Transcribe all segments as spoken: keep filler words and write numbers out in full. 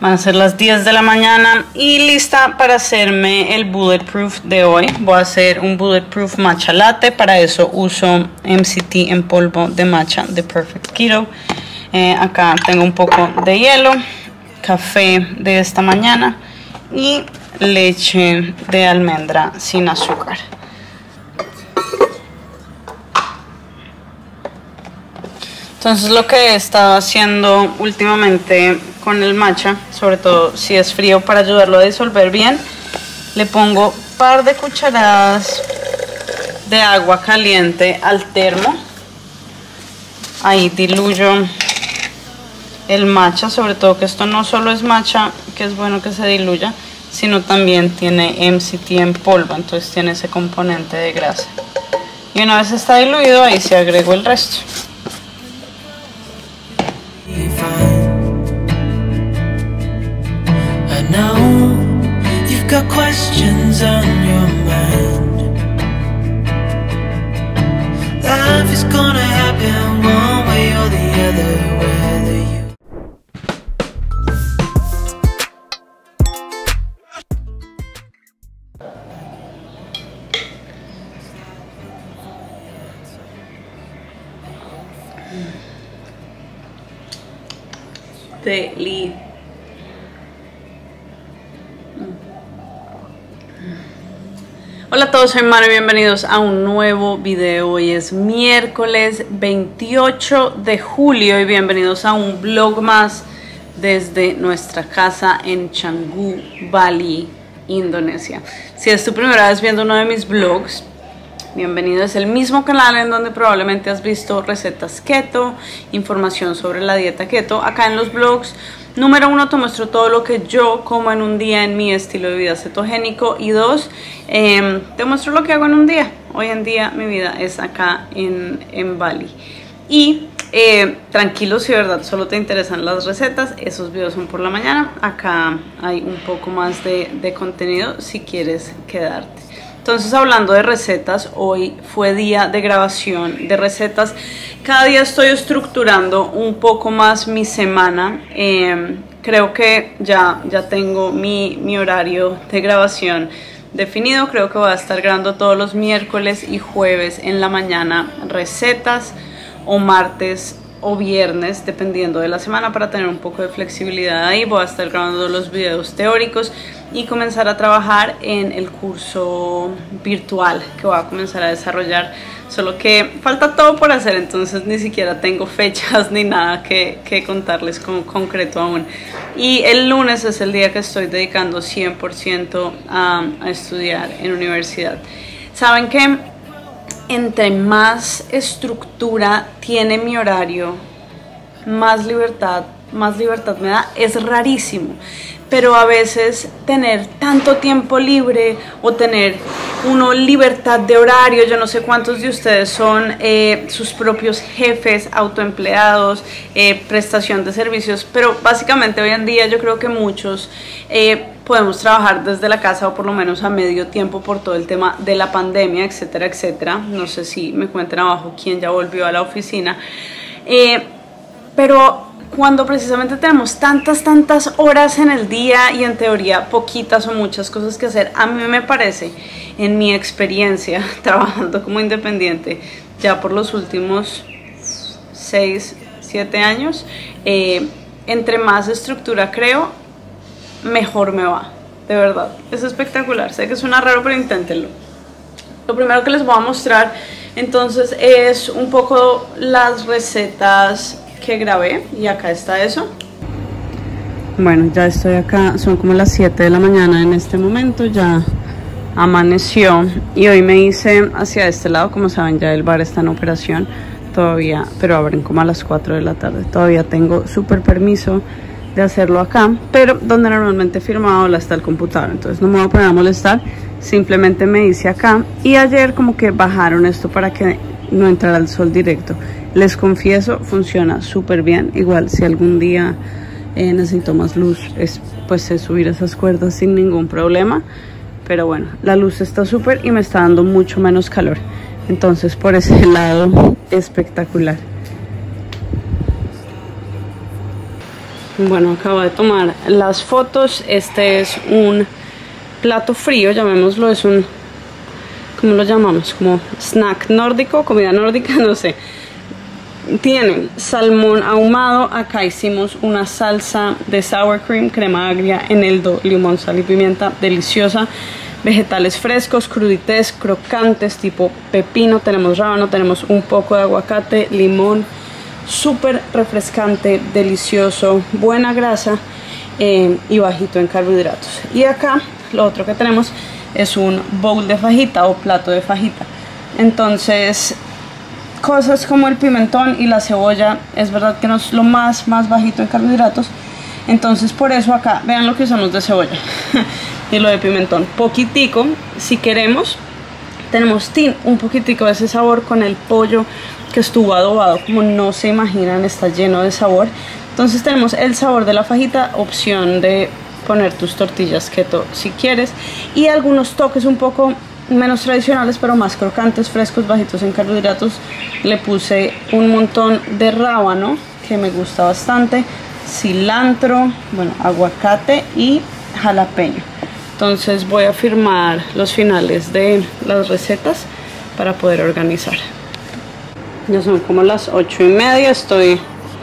Van a ser las diez de la mañana y lista para hacerme el bulletproof de hoy. Voy a hacer un bulletproof matcha latte. Para eso uso M C T en polvo de matcha de Perfect Keto. Eh, acá tengo un poco de hielo, café de esta mañana y leche de almendra sin azúcar. Entonces lo que he estado haciendo últimamente con el matcha, sobre todo si es frío, para ayudarlo a disolver bien, le pongo un par de cucharadas de agua caliente al termo. Ahí diluyo el matcha, sobre todo que esto no solo es matcha, que es bueno que se diluya, sino también tiene M C T en polvo, entonces tiene ese componente de grasa. Y una vez está diluido, ahí se agrego el resto. Got questions on your mind. Life is gonna happen one way or the other, whether you Deli. Hola a todos, soy Mara y bienvenidos a un nuevo video. Hoy es miércoles veintiocho de julio y bienvenidos a un vlog más desde nuestra casa en Canggu, Bali, Indonesia. Si es tu primera vez viendo uno de mis vlogs, bienvenido. Es el mismo canal en donde probablemente has visto recetas keto, información sobre la dieta keto. Acá en los vlogs, número uno, te muestro todo lo que yo como en un día en mi estilo de vida cetogénico. Y dos, eh, te muestro lo que hago en un día. Hoy en día mi vida es acá en, en Bali. Y eh, tranquilo, si de verdad solo te interesan las recetas, esos videos son por la mañana. Acá hay un poco más de, de contenido si quieres quedarte. Entonces, hablando de recetas, hoy fue día de grabación de recetas. Cada día estoy estructurando un poco más mi semana. Eh, creo que ya, ya tengo mi, mi horario de grabación definido. Creo que voy a estar grabando todos los miércoles y jueves en la mañana recetas, o martes o viernes, dependiendo de la semana, para tener un poco de flexibilidad ahí. Voy a estar grabando los videos teóricos y comenzar a trabajar en el curso virtual que voy a comenzar a desarrollar, solo que falta todo por hacer, entonces ni siquiera tengo fechas ni nada que, que contarles con concreto aún. Y el lunes es el día que estoy dedicando cien por ciento a, a estudiar en universidad. Saben que entre más estructura tiene mi horario, más libertad, más libertad me da. Es rarísimo, pero a veces tener tanto tiempo libre o tener uno libertad de horario, yo no sé cuántos de ustedes son eh, sus propios jefes, autoempleados, eh, prestación de servicios, pero básicamente hoy en día yo creo que muchos eh, podemos trabajar desde la casa, o por lo menos a medio tiempo, por todo el tema de la pandemia, etcétera, etcétera. No sé si me cuenten abajo quién ya volvió a la oficina, eh, pero cuando precisamente tenemos tantas, tantas horas en el día y en teoría poquitas o muchas cosas que hacer, a mí me parece, en mi experiencia trabajando como independiente ya por los últimos seis, siete años, eh, entre más estructura creo, mejor me va, de verdad, es espectacular. Sé que suena raro, pero inténtenlo. Lo primero que les voy a mostrar entonces es un poco las recetas que grabé, y acá está eso. Bueno, ya estoy acá, son como las siete de la mañana en este momento, ya amaneció y hoy me hice hacia este lado. Como saben, ya el bar está en operación todavía, pero abren como a las cuatro de la tarde. Todavía tengo súper permiso de hacerlo acá, pero donde normalmente firmaba la está el computador, entonces no me voy a poner a molestar, simplemente me hice acá. Y ayer como que bajaron esto para que no entrara el sol directo. Les confieso, funciona súper bien. Igual si algún día eh, necesito más luz, es, pues es subir esas cuerdas sin ningún problema. Pero bueno, la luz está súper y me está dando mucho menos calor. Entonces por ese lado, espectacular. Bueno, acabo de tomar las fotos. Este es un plato frío, llamémoslo, es un, ¿cómo lo llamamos? Como snack nórdico, comida nórdica, no sé. Tiene salmón ahumado. Acá hicimos una salsa de sour cream, crema agria, eneldo, limón, sal y pimienta, deliciosa. Vegetales frescos, crudités, crocantes, tipo pepino. Tenemos rábano, tenemos un poco de aguacate, limón. Súper refrescante, delicioso, buena grasa eh, y bajito en carbohidratos. Y acá lo otro que tenemos es un bowl de fajita o plato de fajita. Entonces, cosas como el pimentón y la cebolla es verdad que no es lo más, más bajito en carbohidratos. Entonces por eso acá, vean lo que usamos de cebolla y lo de pimentón, poquitico. Si queremos, tenemos tin, un poquitico de ese sabor con el pollo que estuvo adobado, como no se imaginan, está lleno de sabor. Entonces tenemos el sabor de la fajita, opción de poner tus tortillas keto si quieres, y algunos toques un poco menos tradicionales pero más crocantes, frescos, bajitos en carbohidratos. Le puse un montón de rábano que me gusta bastante, cilantro, bueno, aguacate y jalapeño. Entonces voy a firmar los finales de las recetas para poder organizar. Ya son como las ocho y media, estoy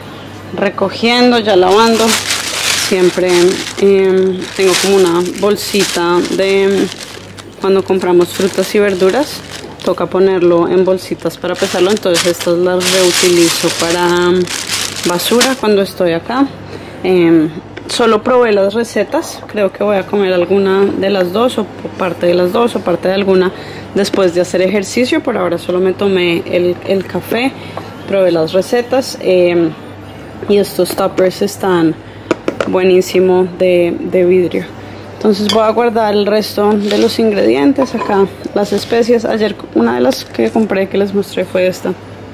recogiendo, ya lavando. Siempre eh, tengo como una bolsita de cuando compramos frutas y verduras, toca ponerlo en bolsitas para pesarlo, entonces estas las reutilizo para basura cuando estoy acá. Eh, solo probé las recetas, creo que voy a comer alguna de las dos o parte de las dos o parte de alguna después de hacer ejercicio. Por ahora solo me tomé el, el café, probé las recetas eh, y estos toppers están buenísimos de, de vidrio. Entonces voy a guardar el resto de los ingredientes. Acá las especias, ayer una de las que compré que les mostré fue esta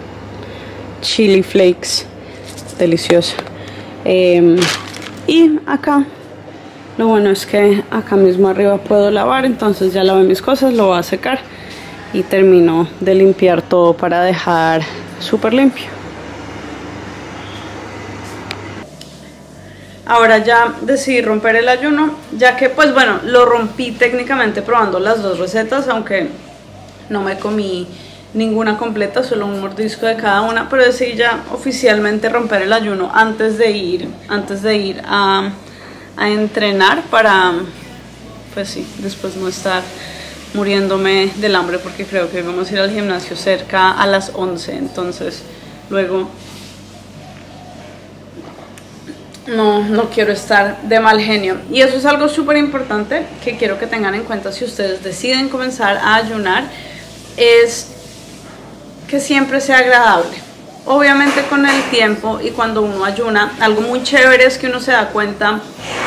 chili flakes, deliciosa. eh, y acá lo bueno es que acá mismo arriba puedo lavar, entonces ya lavé mis cosas, lo voy a secar y termino de limpiar todo para dejar súper limpio. Ahora ya decidí romper el ayuno, ya que pues bueno, lo rompí técnicamente probando las dos recetas, aunque no me comí ninguna completa, solo un mordisco de cada una, pero decidí ya oficialmente romper el ayuno antes de ir, antes de ir a, a entrenar para, pues sí, después no estar muriéndome del hambre, porque creo que vamos a ir al gimnasio cerca a las once, entonces luego no, no quiero estar de mal genio. Y eso es algo súper importante que quiero que tengan en cuenta si ustedes deciden comenzar a ayunar, es que siempre sea agradable. Obviamente con el tiempo y cuando uno ayuna, algo muy chévere es que uno se da cuenta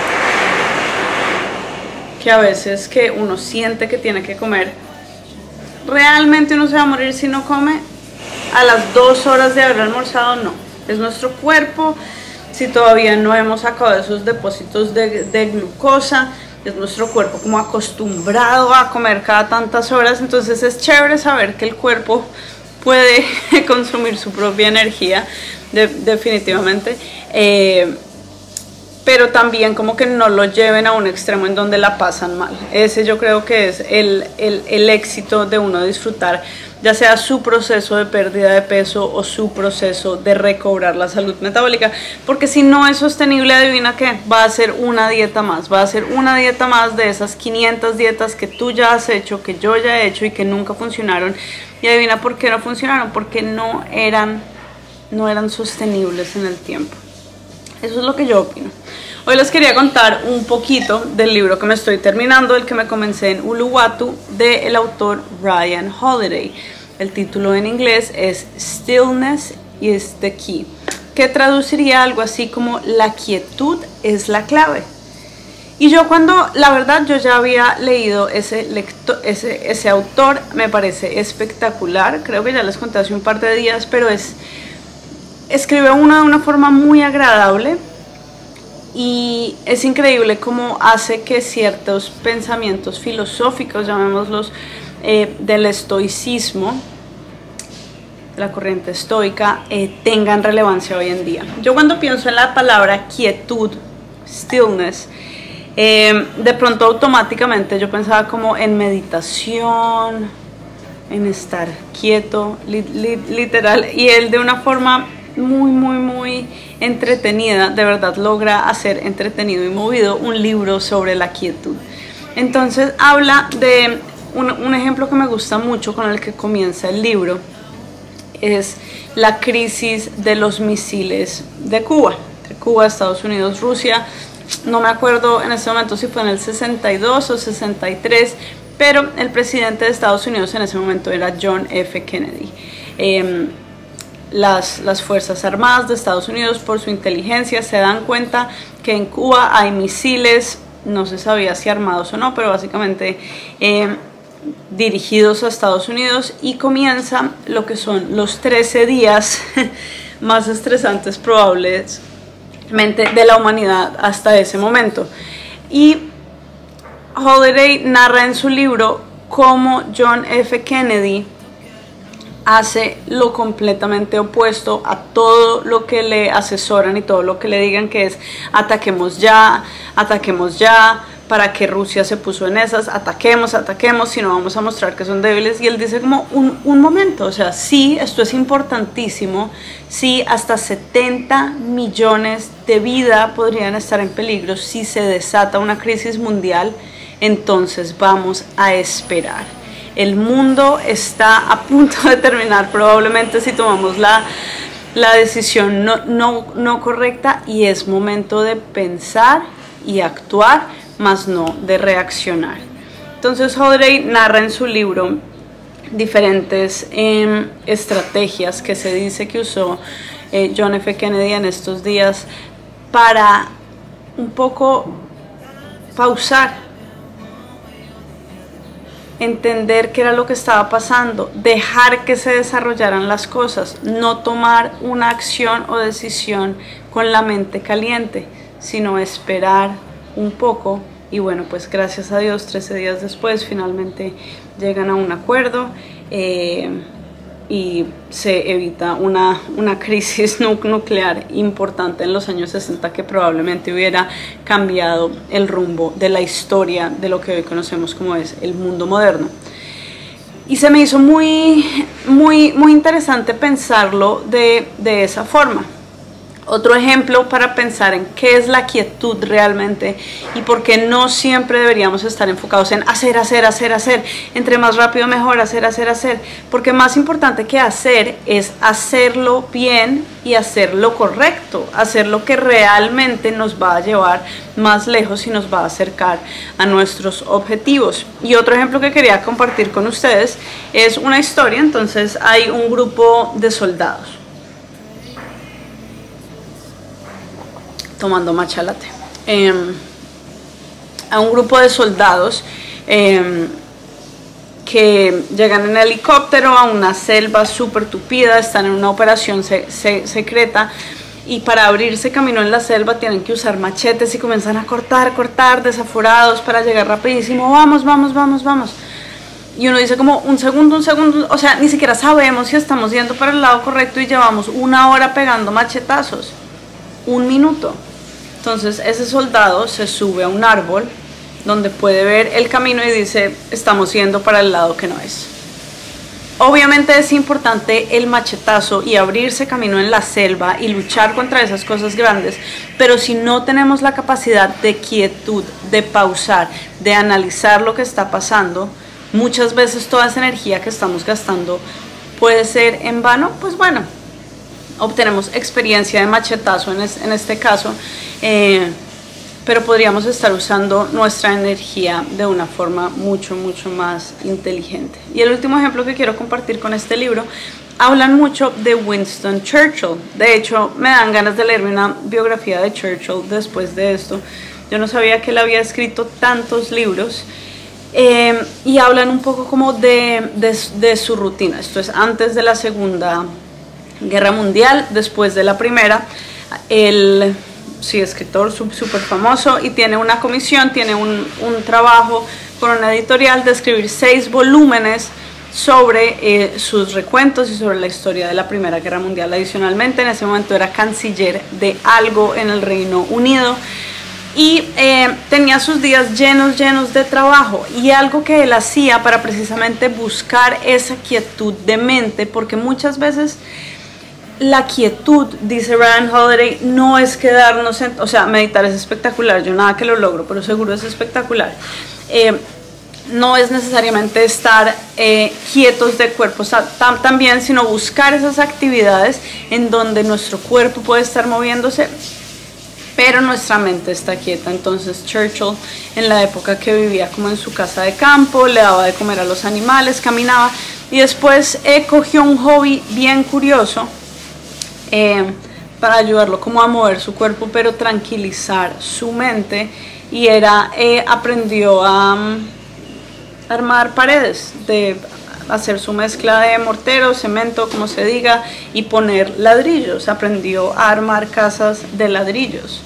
que a veces que uno siente que tiene que comer, realmente uno se va a morir si no come a las dos horas de haber almorzado. No, es nuestro cuerpo. Si todavía no hemos sacado esos depósitos de, de glucosa, es nuestro cuerpo como acostumbrado a comer cada tantas horas. Entonces es chévere saber que el cuerpo puede consumir su propia energía, de, definitivamente. Eh, pero también como que no lo lleven a un extremo en donde la pasan mal. Ese yo creo que es el, el, el éxito de uno disfrutar, ya sea su proceso de pérdida de peso o su proceso de recobrar la salud metabólica, porque si no es sostenible, adivina qué, va a ser una dieta más, va a ser una dieta más de esas quinientas dietas que tú ya has hecho, que yo ya he hecho y que nunca funcionaron. Y adivina por qué no funcionaron, porque no eran, no eran sostenibles en el tiempo. Eso es lo que yo opino. Hoy les quería contar un poquito del libro que me estoy terminando, el que me comencé en Uluwatu, del autor Ryan Holiday. El título en inglés es Stillness is the Key, que traduciría algo así como la quietud es la clave. Y yo cuando, la verdad, yo ya había leído ese, lector, ese, ese autor, me parece espectacular, creo que ya les conté hace un par de días, pero es, escribe uno de una forma muy agradable. Y es increíble cómo hace que ciertos pensamientos filosóficos, llamémoslos, eh, del estoicismo, de la corriente estoica, eh, tengan relevancia hoy en día. Yo cuando pienso en la palabra quietud, stillness, eh, de pronto automáticamente yo pensaba como en meditación, en estar quieto, li, li, literal, y él de una forma muy, muy, muy entretenida, de verdad logra hacer entretenido y movido un libro sobre la quietud. Entonces habla de un, un ejemplo que me gusta mucho con el que comienza el libro, es la crisis de los misiles de Cuba, de Cuba, Estados Unidos, Rusia. No me acuerdo en este momento si fue en el sesenta y dos o sesenta y tres, pero el presidente de Estados Unidos en ese momento era John F. Kennedy. Eh, las, las Fuerzas Armadas de Estados Unidos, por su inteligencia, se dan cuenta que en Cuba hay misiles, no se sabía si armados o no, pero básicamente eh, dirigidos a Estados Unidos, y comienza lo que son los trece días más estresantes probablemente de la humanidad hasta ese momento. Y Holiday narra en su libro cómo John F. Kennedy hace lo completamente opuesto a todo lo que le asesoran y todo lo que le digan, que es ataquemos ya, ataquemos ya, para que Rusia se puso en esas, ataquemos, ataquemos, si no vamos a mostrar que son débiles. Y él dice como un, un momento, o sea, sí, esto es importantísimo, sí, hasta setenta millones de vidas podrían estar en peligro si se desata una crisis mundial, entonces vamos a esperar. El mundo está a punto de terminar probablemente si tomamos la, la decisión no, no, no correcta, y es momento de pensar y actuar, más no de reaccionar. Entonces Holiday narra en su libro diferentes eh, estrategias que se dice que usó eh, John F. Kennedy en estos días para un poco pausar, entender qué era lo que estaba pasando, dejar que se desarrollaran las cosas, no tomar una acción o decisión con la mente caliente, sino esperar un poco. Y bueno, pues gracias a Dios, trece días después finalmente llegan a un acuerdo eh, y se evita una, una crisis nuclear importante en los años sesenta que probablemente hubiera cambiado el rumbo de la historia de lo que hoy conocemos como es el mundo moderno. Y se me hizo muy, muy, muy interesante pensarlo de, de esa forma. Otro ejemplo para pensar en qué es la quietud realmente y por qué no siempre deberíamos estar enfocados en hacer, hacer, hacer, hacer, entre más rápido mejor, hacer, hacer, hacer, porque más importante que hacer es hacerlo bien y hacer lo correcto, hacer lo que realmente nos va a llevar más lejos y nos va a acercar a nuestros objetivos. Y otro ejemplo que quería compartir con ustedes es una historia. Entonces hay un grupo de soldados tomando matcha latte, eh, a un grupo de soldados eh, que llegan en helicóptero a una selva súper tupida, están en una operación se se secreta, y para abrirse camino en la selva tienen que usar machetes y comienzan a cortar, cortar, desaforados para llegar rapidísimo, vamos, vamos, vamos, vamos. Y uno dice como un segundo, un segundo, o sea, ni siquiera sabemos si estamos yendo para el lado correcto y llevamos una hora pegando machetazos, un minuto. Entonces ese soldado se sube a un árbol donde puede ver el camino y dice, estamos yendo para el lado que no es. Obviamente es importante el machetazo y abrirse camino en la selva y luchar contra esas cosas grandes, pero si no tenemos la capacidad de quietud, de pausar, de analizar lo que está pasando, muchas veces toda esa energía que estamos gastando puede ser en vano. Pues bueno, obtenemos experiencia de machetazo en, es, en este caso, eh, pero podríamos estar usando nuestra energía de una forma mucho, mucho más inteligente. Y el último ejemplo que quiero compartir con este libro, hablan mucho de Winston Churchill. De hecho, me dan ganas de leerme una biografía de Churchill después de esto. Yo no sabía que él había escrito tantos libros. Eh, y hablan un poco como de, de, de su rutina. Esto es antes de la Segunda Guerra Mundial, después de la Primera. Él, sí, escritor súper famoso, y tiene una comisión, tiene un, un trabajo con una editorial de escribir seis volúmenes sobre eh, sus recuentos y sobre la historia de la Primera Guerra Mundial. Adicionalmente, en ese momento era canciller de algo en el Reino Unido y eh, tenía sus días llenos, llenos de trabajo, y algo que él hacía para precisamente buscar esa quietud de mente, porque muchas veces la quietud, dice Ryan Holiday, no es quedarnos en, o sea, meditar es espectacular, yo nada que lo logro, pero seguro es espectacular. Eh, no es necesariamente estar eh, quietos de cuerpo tam, también, sino buscar esas actividades en donde nuestro cuerpo puede estar moviéndose, pero nuestra mente está quieta. Entonces Churchill, en la época que vivía como en su casa de campo, le daba de comer a los animales, caminaba, y después eh, cogió un hobby bien curioso eh, para ayudarlo como a mover su cuerpo, pero tranquilizar su mente, y era, eh, aprendió a um, armar paredes, de hacer su mezcla de mortero, cemento, como se diga, y poner ladrillos. Aprendió a armar casas de ladrillos.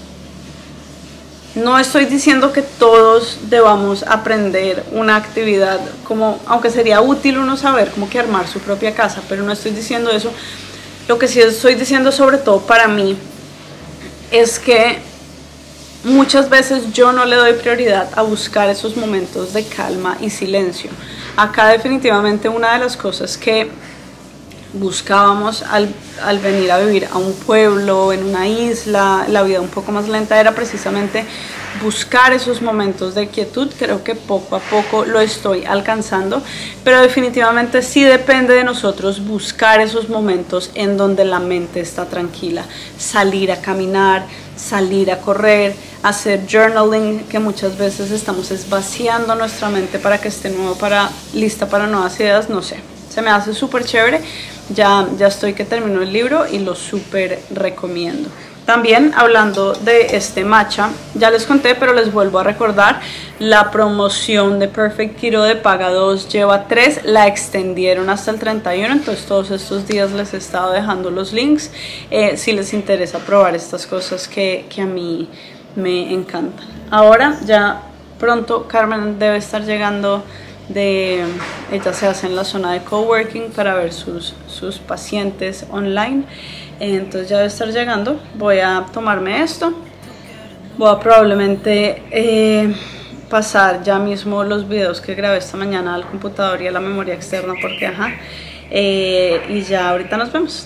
No estoy diciendo que todos debamos aprender una actividad, como, aunque sería útil uno saber cómo que armar su propia casa, pero no estoy diciendo eso. Lo que sí estoy diciendo, sobre todo para mí, es que muchas veces yo no le doy prioridad a buscar esos momentos de calma y silencio. Acá definitivamente una de las cosas que buscábamos al, al venir a vivir a un pueblo, en una isla, la vida un poco más lenta, era precisamente buscar esos momentos de quietud. Creo que poco a poco lo estoy alcanzando, pero definitivamente sí depende de nosotros buscar esos momentos en donde la mente está tranquila, salir a caminar, salir a correr, hacer journaling, que muchas veces estamos vaciando nuestra mente para que esté nuevo, para, lista para nuevas ideas. No sé, se me hace súper chévere. Ya, ya estoy que termino el libro y lo súper recomiendo. También, hablando de este matcha, ya les conté, pero les vuelvo a recordar, la promoción de Perfect Keto de paga dos lleva tres, la extendieron hasta el treinta y uno, entonces todos estos días les he estado dejando los links, eh, si les interesa probar estas cosas que, que a mí me encantan. Ahora ya pronto Carmen debe estar llegando de, ella se hace en la zona de coworking para ver sus, sus pacientes online, entonces ya debe estar llegando. Voy a tomarme esto, voy a probablemente eh, pasar ya mismo los videos que grabé esta mañana al computador y a la memoria externa, porque ajá, eh, y ya ahorita nos vemos.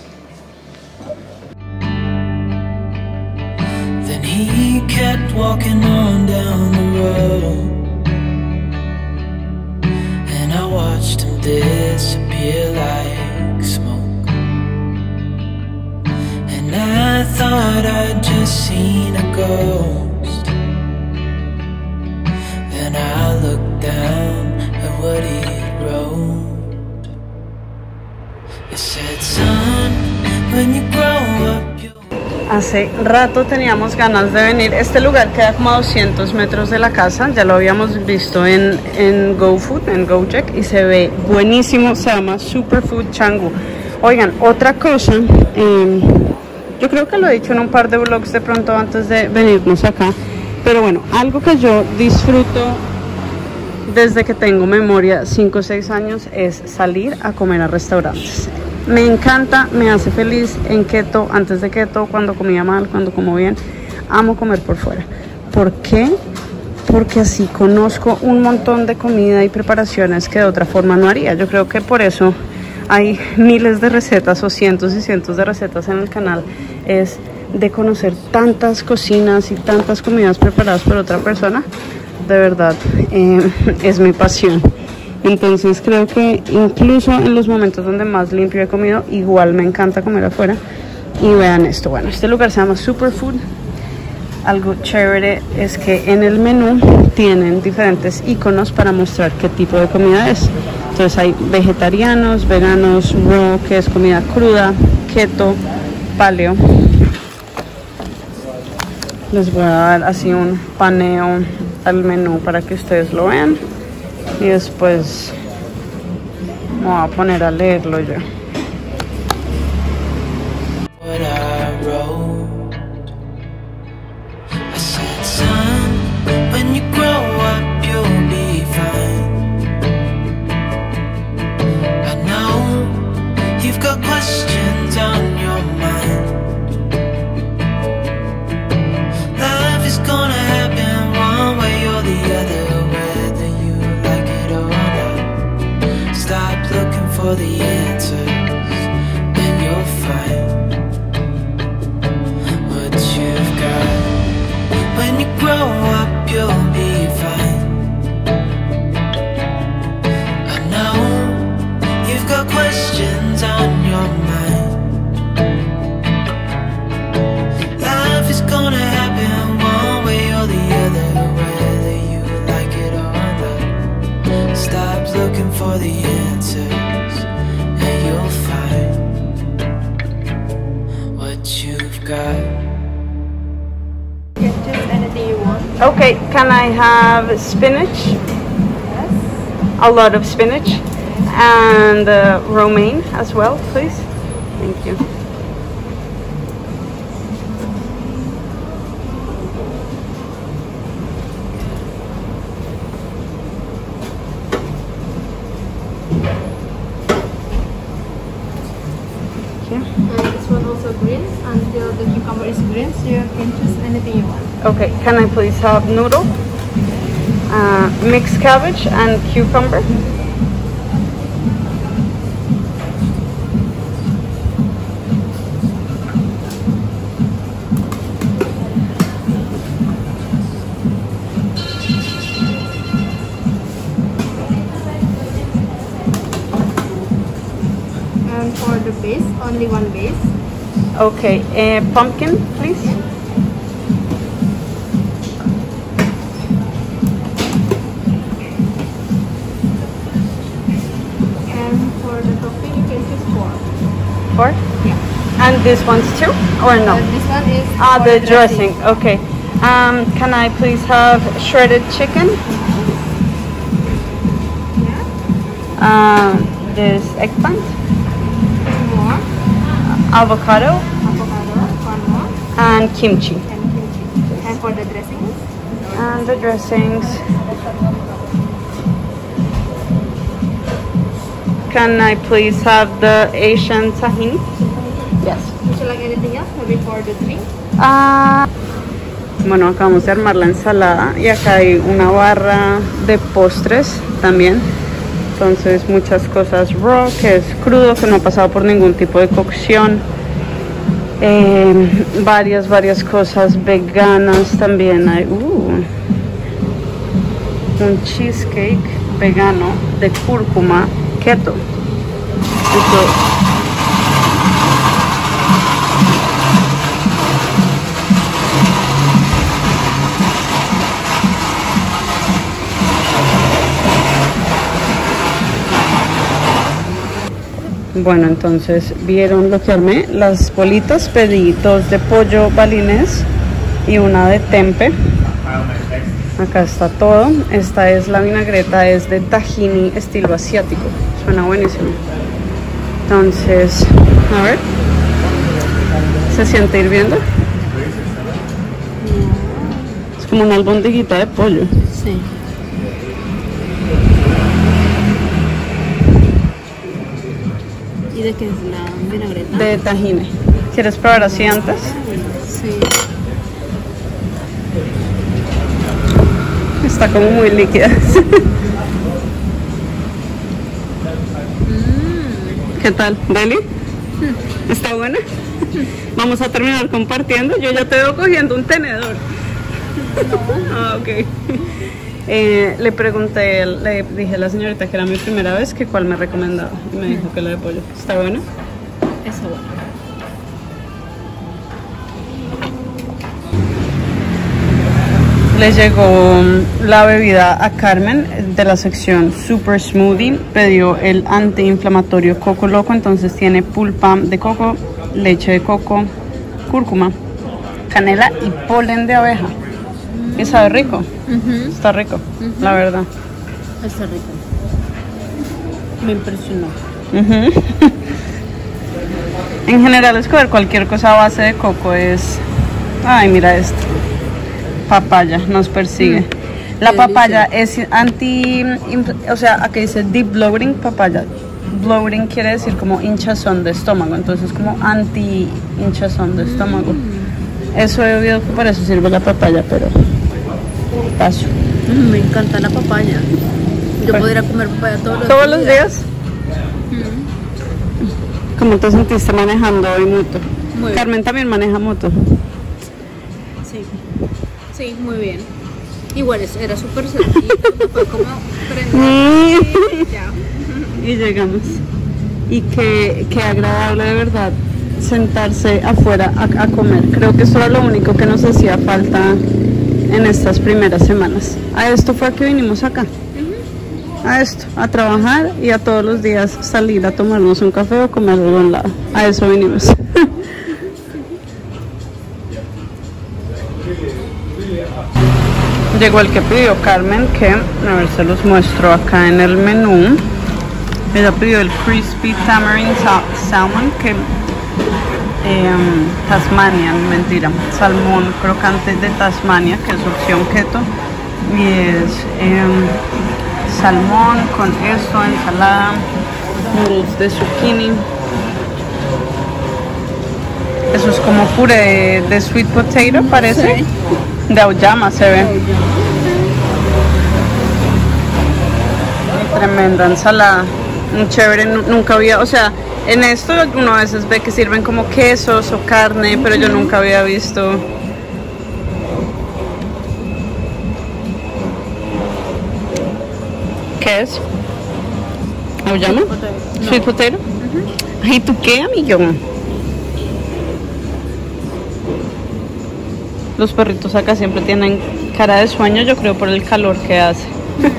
Then he kept walking on down the road, and I watched him disappear like smoke. And I thought I'd just seen a ghost. Then I looked down at what he wrote. It said, son, when you grow up you'll... Hace rato teníamos ganas de venir. Este lugar queda como a doscientos metros de la casa. Ya lo habíamos visto en, en GoFood, en Gojek, y se ve buenísimo. Se llama Superfood Canggu. Oigan, otra cosa, eh, yo creo que lo he dicho en un par de vlogs de pronto antes de venirnos acá, pero bueno, algo que yo disfruto desde que tengo memoria, cinco o seis años, es salir a comer a restaurantes. Me encanta, me hace feliz en keto, antes de keto, cuando comía mal, cuando como bien. Amo comer por fuera. ¿Por qué? Porque así conozco un montón de comida y preparaciones que de otra forma no haría. Yo creo que por eso hay miles de recetas o cientos y cientos de recetas en el canal, es de conocer tantas cocinas y tantas comidas preparadas por otra persona. De verdad, eh, es mi pasión. Entonces creo que incluso en los momentos donde más limpio he comido, igual me encanta comer afuera. Y vean esto, bueno, este lugar se llama Superfood. Algo chévere es que en el menú tienen diferentes iconos para mostrar qué tipo de comida es. Entonces hay vegetarianos, veganos, raw, que es comida cruda, keto, paleo. Les voy a dar así un paneo al menú para que ustedes lo vean. Y después me voy a poner a leerlo yo. What I wrote, I said, son, when you grow up you'll be fine. for the answers, and you'll find what you've got. When you grow up, you'll be fine. I know you've got questions on your mind. Life is gonna happen one way or the other, whether you like it or not. Stop looking for the answers, and you'll find what you've got. You can choose anything you want. Okay, can I have spinach? Yes. A lot of spinach. And uh, romaine as well, please. Thank you. And this one also green until the cucumber is green, so you can choose anything you want. Okay, can I please have noodle, uh, mixed cabbage and cucumber? And for the base, only one base. Okay, uh, pumpkin, please. And for the topping, you can choose four. Four? Yeah. And this one's two, or no? Uh, this one is Ah, for the dressing. Okay. Um, can I please have shredded chicken? Yeah. Um, this eggplant, More. avocado, Avocado. One more. and kimchi. And kimchi. And for the dressings, And the dressings. Can I please have the Asian tahini? Yes. would you like anything else? Maybe for the drink. Ah, bueno, acabamos de armar la ensalada y acá hay una barra de postres también. Entonces muchas cosas raw, que es crudo, que no ha pasado por ningún tipo de cocción. Eh, varias, varias cosas veganas también hay. Uh, un cheesecake vegano de cúrcuma keto. Eso. Bueno, entonces vieron lo que armé, las bolitas, pedí dos de pollo balinés y una de tempe. Acá está todo. Esta es la vinagreta, es de tahini estilo asiático, suena buenísimo. Entonces, a ver, ¿se siente hirviendo? Es como una albondiguita de pollo. Sí. ¿Y de qué es la vinagreta? De tahini. ¿Quieres probar así antes? Sí. Está como muy líquida. ¿Qué tal, Deli? ¿Está buena? Vamos a terminar compartiendo. Yo ya te veo cogiendo un tenedor. Ah, ok. Eh, le pregunté, le dije a la señorita que era mi primera vez que cuál me recomendaba y me dijo que la de pollo. ¿Está buena? Está bueno. Le llegó la bebida a Carmen de la sección Super Smoothie. Pidió el antiinflamatorio Coco Loco, entonces tiene pulpa de coco, leche de coco, cúrcuma, canela y polen de abeja. Y sabe rico. Uh-huh. Está rico, Uh-huh. la verdad. Está rico. Me impresionó. Uh-huh. En general, escoger cualquier cosa a base de coco es... Ay, mira esto. Papaya, nos persigue. Mm. La Qué papaya es anti... O sea, aquí dice deep bloating papaya. Bloating quiere decir como hinchazón de estómago. Entonces es como anti hinchazón de estómago. Mm. Eso he oído que para eso sirve la papaya, pero... Paso. Mm, me encanta la papaya. Yo Pues, podría comer papaya todos los ¿Todos días. los días? Mm. ¿Cómo te sentiste manejando hoy moto? Muy bien. Carmen también maneja moto. Sí, sí, muy bien. Igual es- era súper cerquita, fue como prender y ya. Y llegamos. Y qué, qué agradable de verdad sentarse afuera a, a comer. Creo que eso era lo único que nos hacía falta en estas primeras semanas. A esto fue a que vinimos acá. A esto, a trabajar y a todos los días salir a tomarnos un café o comer de algún lado. A eso vinimos. Llegó el que pidió Carmen, que a ver, se los muestro acá en el menú. Ella pidió el Crispy Tamarind Sa- Salmon, que eh, Tasmanian, mentira, salmón crocante de Tasmania, que es opción keto. Y es eh, salmón con esto, ensalada, noodles de zucchini. Eso es como puré de, de sweet potato, parece. De auyama se ve. Tremenda ensalada. Muy chévere, nu- nunca había, o sea, en esto uno a veces ve que sirven como quesos o carne, pero yo nunca había visto. ¿Qué es? ¿Auyama? Sweet potato. ¿Y tú qué, amigo? Los perritos acá siempre tienen cara de sueño, yo creo por el calor que hace.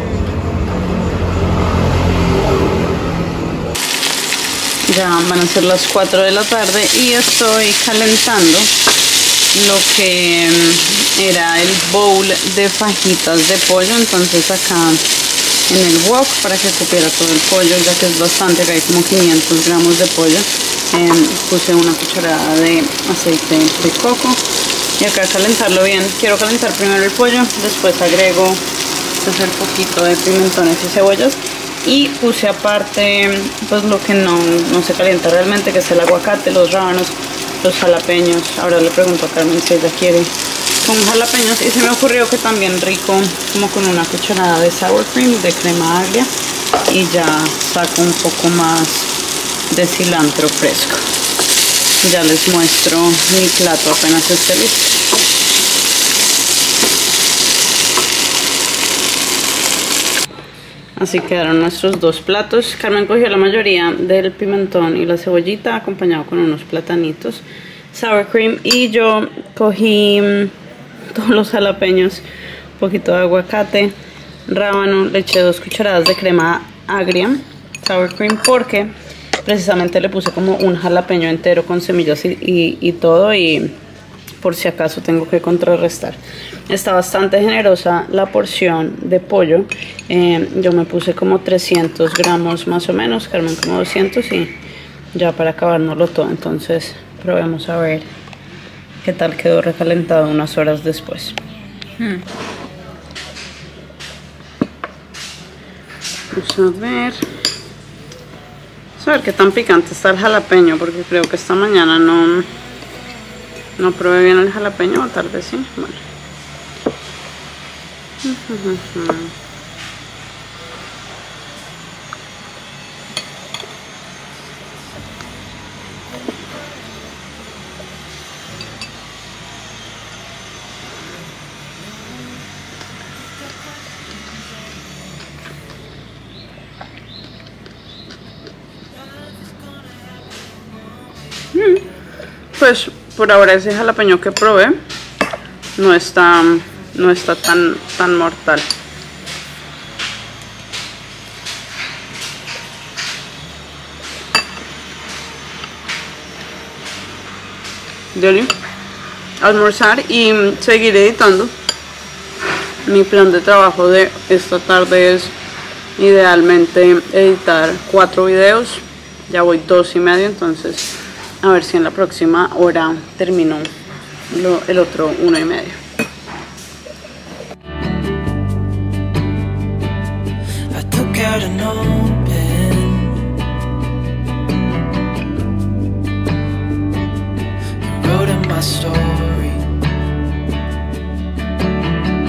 Ya van a ser las cuatro de la tarde y estoy calentando lo que mm, era el bowl de fajitas de pollo. Entonces acá en el wok, para que cupiera todo el pollo, ya que es bastante, que hay como quinientos gramos de pollo, eh, puse una cucharada de aceite de coco y acá calentarlo bien. Quiero calentar primero el pollo, después agrego pues el poquito de pimentones y cebollas. Y puse aparte pues lo que no, no se calienta realmente, que es el aguacate, los rábanos, los jalapeños. Ahora le pregunto a Carmen si ella quiere con jalapeños. Y se me ocurrió que también rico como con una cucharada de sour cream, de crema agria. Y ya saco un poco más de cilantro fresco. Ya les muestro mi plato apenas esté listo. Así quedaron nuestros dos platos. Carmen cogió la mayoría del pimentón y la cebollita, acompañado con unos platanitos, sour cream. Y yo cogí mmm, todos los jalapeños, un poquito de aguacate, rábano, le eché dos cucharadas de crema agria, sour cream, porque precisamente le puse como un jalapeño entero con semillas y, y, y todo, y por si acaso tengo que contrarrestar. Está bastante generosa la porción de pollo. Eh, yo me puse como trescientos gramos más o menos, Carmen como doscientos, y ya para acabárnoslo todo. Entonces probemos a ver qué tal quedó recalentado unas horas después. Hmm. Vamos a ver. Vamos a ver qué tan picante está el jalapeño, porque creo que esta mañana no, no probé bien el jalapeño, o tal vez sí. Bueno. Pues por ahora ese jalapeño que probé no está, no está tan, tan mortal. De almorzar y seguir editando. Mi plan de trabajo de esta tarde es idealmente editar cuatro videos. Ya voy dos y medio, entonces a ver si en la próxima hora termino lo, el otro uno y medio. I took out an old pen and wrote in my story.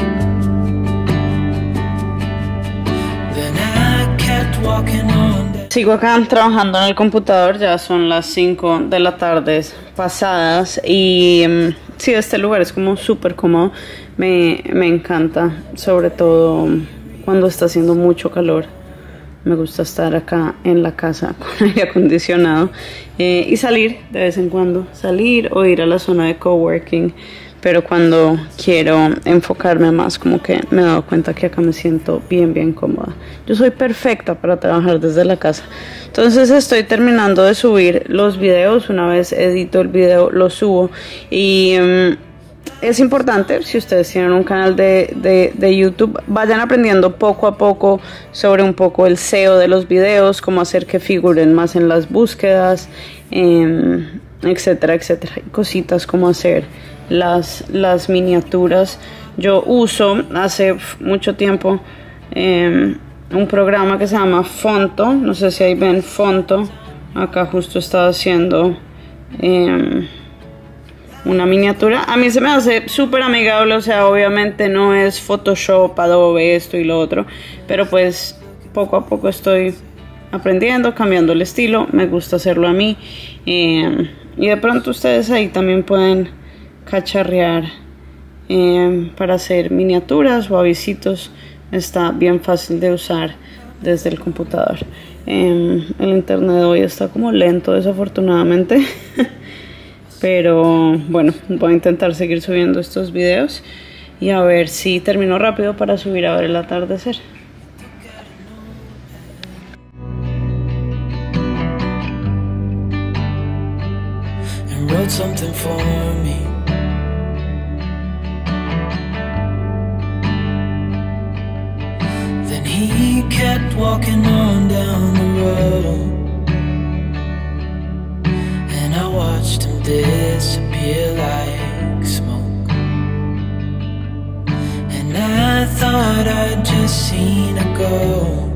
Then I kept walking on. sigo acá trabajando en el computador, ya son las cinco de la tarde pasadas y um, sí, este lugar es como súper cómodo, me, me encanta, sobre todo cuando está haciendo mucho calor. Me gusta estar acá en la casa con aire acondicionado eh, y salir de vez en cuando, salir o ir a la zona de coworking, pero cuando quiero enfocarme más, como que me he dado cuenta que acá me siento bien, bien cómoda. Yo soy perfecta para trabajar desde la casa. Entonces estoy terminando de subir los videos, una vez edito el video lo subo y... Um, es importante, si ustedes tienen un canal de, de, de YouTube, vayan aprendiendo poco a poco sobre un poco el S E O de los videos, cómo hacer que figuren más en las búsquedas, eh, etcétera, etcétera. Y cositas como hacer las, las miniaturas. Yo uso hace mucho tiempo eh, un programa que se llama Fonto, no sé si ahí ven Fonto, acá justo estaba haciendo... Eh, una miniatura. A mí se me hace súper amigable, o sea, obviamente no es Photoshop, Adobe, esto y lo otro, pero pues poco a poco estoy aprendiendo, cambiando el estilo, me gusta hacerlo a mí eh, y de pronto ustedes ahí también pueden cacharrear eh, para hacer miniaturas o avisitos. Está bien fácil de usar desde el computador. Eh, el internet hoy está como lento, desafortunadamente. Pero bueno, voy a intentar seguir subiendo estos videos y a ver si termino rápido para subir a ver el atardecer. And wrote something for me. Then he kept walking on down the road. I watched him disappear like smoke, and I thought I'd just seen it go.